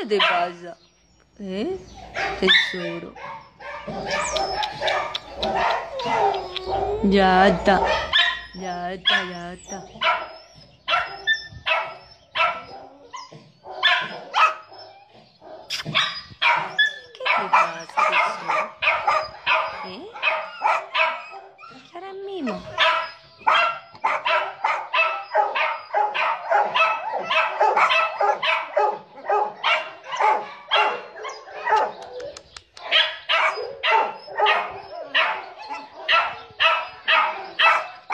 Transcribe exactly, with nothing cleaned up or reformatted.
¿Qué te pasa? ¿Eh? Tesoro. Ya está. Ya está, ya está. ¿Qué te pasa, tesoro? ¿Eh? ¿Qué harás, mimo?